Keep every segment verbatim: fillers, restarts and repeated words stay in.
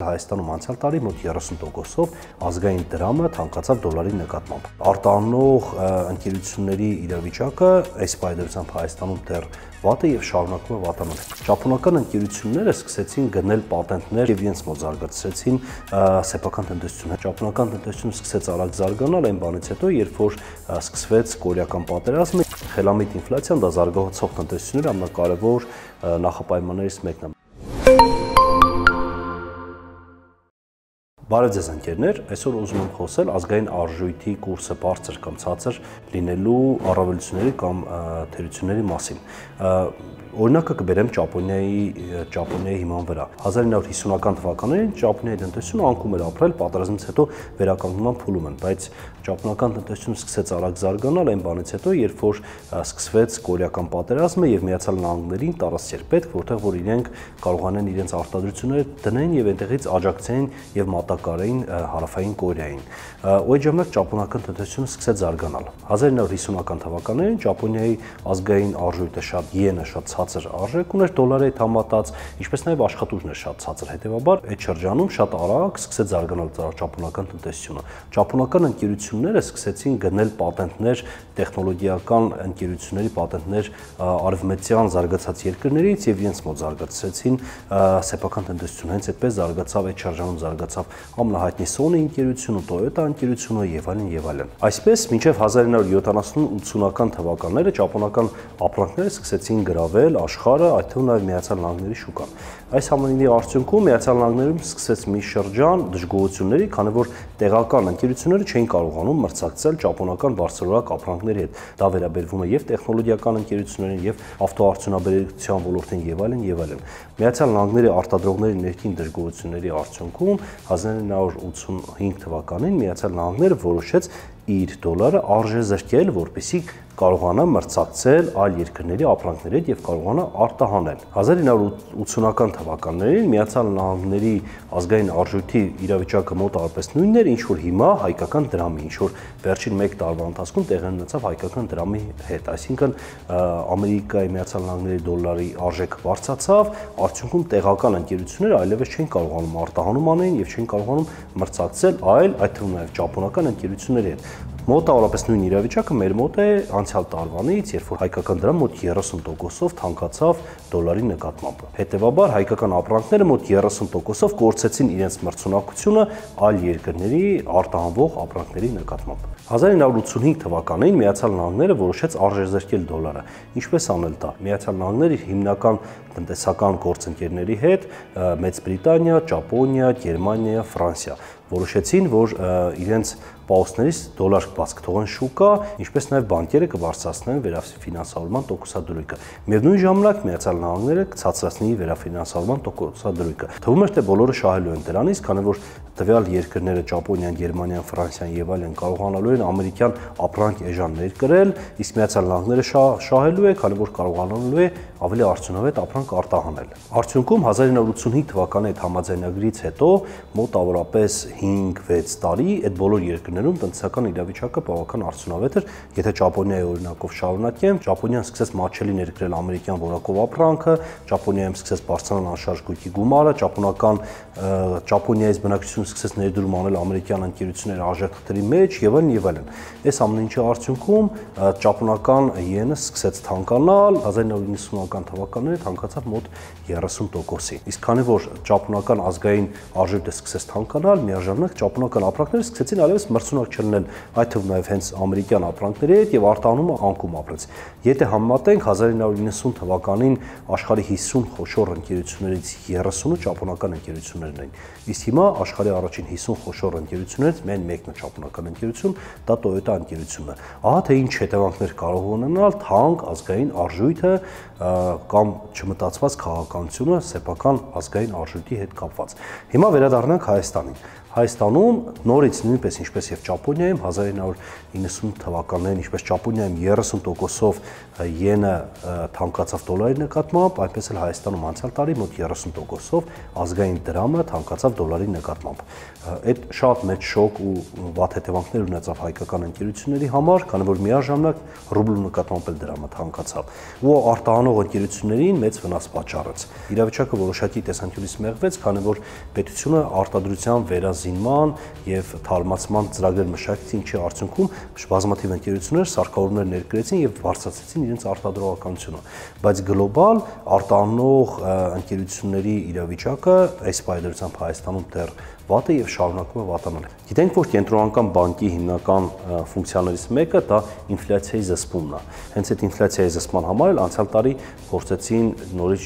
Հայաստանում անցյալ տարի մոտ երեսուն տոկոսով ազգային դրամը թանկացավ դոլարի նկատմամբ։ Արտահանող ընկերությունների իրավիճակը այս պայմանությամբ Հայաստանում դեռ վատ է եւ շարունակում է վատանալ։ Ճապոնական ընկերությունները սկսեցին գնել պատենտներ եւ իրենց մոտ զարգացրեցին սեփական տնտեսությունը։ Ճապոնական տնտեսությունը սկսեց արագ զարգանալ այն բանից հետո, երբ որ սկսվեց կորեական պատերազմը, խելամիտ ինֆլյացիան, դա զարգացող տնտեսությունների ամենակարևոր նախապայմաններից մեկն է։ Բարև ձեզ ընկերներ, այսօր ուզում եմ խոսել ազգային արժույթի կուրսը բարձր կամ ցածր լինելու առավելությունների կամ թերությունների մասին։ Օրինակը կբերեմ Ճապոնիայի Ճապոնիայի հիման վրա։ հազար ինը հարյուր հիսունական թվականներին Ճապոնիայի տնտեսությունը անկում էր ապրել պատերազմից հետո վերականգնման փուլում են, բայց ճապոնական տնտեսությունը սկսեց արագ զարգանալ այն բանից հետո, երբ որ սկսվեց կորեական պատերազմը եւ Միացյալ Նահանգներին տարածքեր պետք, որտեղ որ իրենք կարողանան իրենց արտադրությունները դնեն եւ այնտեղից աջակցեն եւ մատակարային հարավային Կորեային։ Ու այդ ժամանակ ճապոնական տնտեսությունը սկսեց զարգանալ։ հազար ինը հարյուր հիսունական թվականներին Ճապոնիայի ազգային արժույթը շատ յենը շատ ցածր արժեք ուներ դոլարի հետ համատած, ինչպես նաև աշխատուժն էր շատ ցածր, հետևաբար այդ շրջանում շատ արագ սկսեց զարգանալ ճապոնական տնտեսությունը։ Ճապոնական ընկերությունները սկսեցին գնել պատենտներ, տեխնոլոգիական ընկերությունների պատենտներ արևմտյան զարգացած երկրներից եւ իրենց մոտ զարգացրեցին սեփական տնտեսությունը։ Հենց այդպես զարգացավ այդ շրջանում զարգացավ ամենահայտնի Sony ընկերությունը, Toyota ընկերությունը եւ այլն եւ այլն։ Այսպես մինչեւ հազար ինը հարյուր յոթանասուն-ութսունական թվականները ճապոնական ապրանքները սկսեցին գրավել աշխարհը, այդ թվում նաև Միացյալ Նահանգների շուկան։ Այս ամենի արդյունքում Միացյալ Նահանգներում սկսեց մի շրջան դժգոհությունների, քանի որ տեղական ընկերությունները չէին կարողանում մրցակցել ճապոնական բարձրորակ ապրանքների հետ։ Դա վերաբերվում է եւ տեխնոլոգիական ընկերություններին, եւ ավտոարդյունաբերության ոլորտին եւ այլն եւ այլն։ Միացյալ Նահանգների արտադրողների ներքին դժգոհությունների արդյունքում հազար ինը հարյուր ութսունհինգ թվականին Միացյալ Նահանգները որոշեց իր դոլարը արժեզրկել, որպեսզի կարողանա մրցակցել այլ երկրների ապրանքների հետ եւ կարողանա արտահանել։ հազար ինը հարյուր ութսունական թվականներին Միացյալ Նահանգների ազգային արժույթի իրավիճակը մոտավորապես նույնն էր, ինչ որ հիմա հայկական դրամի, ինչ որ վերջին մեկ տարվա ընթացքում տեղի ունեցավ հայկական դրամի հետ, այսինքն Ամերիկայի Միացյալ Նահանգների դոլարի արժեքը բարձրացավ, արդյունքում տեղական ընկերությունները այլևս չեն կարողանում արտահանում անեն եւ չեն կարողանում մրցակցել այլ, այդ թվում նաեւ ճապոնական ընկերությունների հետ։ Մոտավորապես նույն իրավիճակը մեր մոտ է անցյալ տարվանից, երբ որ հայկական դրամը մոտ երեսուն տոկոսով թանկացավ դոլարի նկատմամբ։ Հետևաբար հայկական ապրանքները մոտ երեսուն տոկոսով կորցրեցին իրենց մրցունակությունը այլ երկրների արտահանվող ապրանքների նկատմամբ։ հազար ինը հարյուր ութսունհինգ թվականին Միացյալ Նահանգները որոշեց արժեզրկել դոլարը։ Ինչպես անել դա։ Միացյալ Նահանգները իր հիմնական տնտեսական գործընկերների հետ Մեծ Բրիտանիա, Ճապոնիա, Գերմանիա, Ֆրանսիա որոշեցին, որ իրենց պաուսներից դոլար բաց կթողեն շուկա, ինչպես նաև բանկերը կբարձրացնեն վերաֆինանսավորման տոկոսադրույքը։ Միևնույն ժամանակ Միացյալ Նահանգները կցածրացնի վերաֆինանսավորման տոկոսադրույքը։ Թվում էր, թե բոլորը շահելու են դրանից, քանի որ տվյալ երկրները Ճապոնիան, Գերմանիան, Ֆրանսիան եւ այլն կարողանալու են ամերիկյան ապրանք էժան ներկրել, իսկ Միացյալ Նահանգները շահելու է, քանի որ կարողանալու է ավելի արդյունավետ ապրանք արտահանել։ Արդյունքում հազար ինը հարյուր ութսունհինգ թվականի այդ համաձայնագրից հետո մոտավորապես հինգ-վեց տարի այդ բոլոր երկրներում տնտեսական իրավիճակը բավական արդյունավետ էր, եթե Ճապոնիայի օրինակով շարունակեմ, Ճապոնիան սկսեց մատչելի ներկրել ամերիկյան որակով ապրանքը, Ճապոնիայում սկսեց բարձրանալ անշարժ գույքի գումարը, ճապոնական Ճապոնիայից բնակչությունը սկսեց ներդրում անել ամերիկյան ընկերությունների արժեքների մեջ եւ այլն եւ այլն։ Այս ամեն ինչի արդյունքում ճապոնական յենը սկսեց թանկանալ, հազար ինը հարյուր նվնասունական թվականները թանկացավ մոտ երեսուն տոկոսի։ Իսկ քանի որ ճապոնական ազգային արժույթը սկսեց թանկանալ, միաժամանակ ճապոնական ապրանքները սկսեցին այլևս մրցունակ չլինել, այդ թվում նաև հենց ամերիկյան ապրանքների հետ եւ արտահանումը անկում ապրեց։ Եթե համեմատենք հազար ինը հարյուր նվնասուն թվականին աշխարհի հիսուն խոշոր ընկերություններից երեսունը ճապոնական ընկերություններն էին։ Իսկ հիմա աշխարհի առաջին հիսուն խոշոր ընկերություններից միայն մեկն է ճապոնական ընկերություն, դա Toyota ընկերությունն է։ Ահա թե ինչ հետևանքներ կարող ունենալ թանկ ազգային արժույթը կամ չմտածված քաղաքականությունը սեփական ազգային արժույթի հետ կապված։ Հիմա վերադառնանք Հայաստանին։ Հայաստանում նորից նույնպես ինչպես եւ Ճապոնիայում հազար ինը հարյուր իննսուն թվականներին ինչպես Ճապոնիայում երեսուն տոկոսով յենը թանկացավ դոլարի նկատմամբ, այնպես էլ Հայաստանում անցյալ տարի մոտ երեսուն տոկոսով ազգային դրամը թանկացավ դոլարի նկատմամբ։ Այդ շատ մեծ շոկ ու վատ հետևանքներ ունեցավ հայկական ընկերությունների համար, քանի որ միաժամանակ ռուբլու նկատմամբ էլ դրամը թանկացավ ու արտահանող ընկերություններին մեծ վնաս պատճառեց։ Իրավիճակը որոշակի տեսանկյունից մեղվեց, քանի որ պետությունը արտադրության վերազինման եւ թարմացման ծրագրեր մշակեցին, ինչի արդյունքում բազմաթիվ ընկերություններ սարքավորումներ ներկրեցին եւ բարձրացրեցին իրենց արտադրողականությունը, բայց գլոբալ արտահանող ընկերությունների իրավիճակը այս պայմաններությամբ Հայաստանում դեռ վատ է եւ շարունակում է վատանալ։ Գիտենք, որ կենտրոնական բանկի հիմնական ֆունկցիաներից մեկը դա ինֆլյացիայի զսպումն է։ Հենց այդ ինֆլյացիայի զսպման համար էլ անցյալ տարի փորձեցին նորից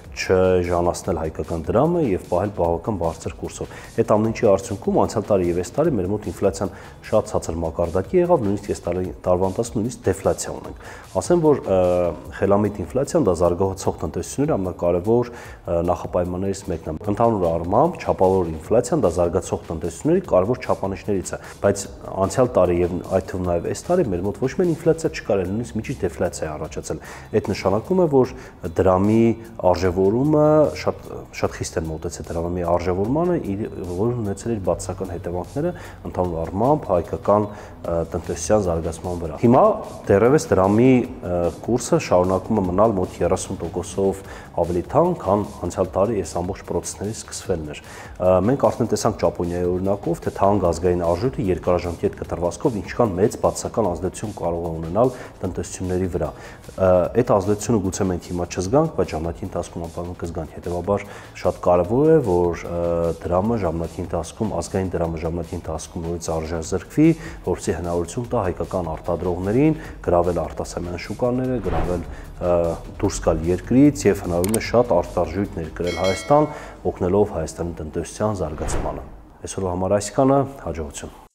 չժանացնել հայկական դրամը եւ պահել բավական բարձր կուրսով։ Այդ ամեն ինչի արդյունքում անցյալ տարի եւ այս տարի մեր մոտ ինֆլյացիան շատ ցածր մակարդակի եղավ, նույնիսկ այս տարվա ընթացքում նույնիսկ դեֆլյացիա ունենք։ Ասեմ, որ խելամիտ ինֆլյացիան դա զարգացող տնտեսությունների ամենակարևոր նախապայմաններից մեկն է։ Ընդհանուր առմամբ չափավոր ինֆլյացիան դա զարգացող տնտեսությունների կարևոր չափանիշներից է, բայց անցյալ տարի եւ այդ թվում նաեւ այս տարի մեր մոտ ոչ միայն ինֆլյացիա չկար, այլ նույնիսկ միջի դեֆլյացիա է առաջացել։ Այդ նշանակում է, որ դրամի արժևորումը շատ շատ խիստ են մոտեցել դրամի արժևորմանը, որը ունեցել իր բացասական հետևանքները ընդհանուր առմամբ հայկական տնտեսության զարգացման վրա։ Հիմա դեռևս դրամի կուրսը շարունակում է մնալ մոտ երեսուն տոկոսով ավելի թանկ, քան անցյալ տարի այս ամբողջ պրոցեսներից սկսվելն էր։ Մենք արդեն տեսանք Ճապոնիայի օրինակով, թե թանկ ազգային արժույթը երկարաժամկետ կտրվածքով ինչքան մեծ բացասական ազդեցություն կարող է ունենալ տնտեսությունների վրա։ Այդ ազդեցությունը գուցե մենք հիմա չզգանք, բայց ժամանակի ընթացքում անպայման կզգանք։ Հետևաբար շատ կարևոր է, որ դրամը ժամանակի ընթացքում, ազգային դրամը ժամանակի ընթացքում նորից արժեզրկվի, որպեսզի հնարավորություն տա հայկական արտադրողներին գրավել արտասահման շուկաները, գրավել դուրս գալ երկրից եւ հնարավորինս շատ արտարժույթ ներկրել Հայաստան, օգնելով Հայաստանի տնտեսության զարգացմանը։ Այսօրվա համար այսքանը, հաջողություն։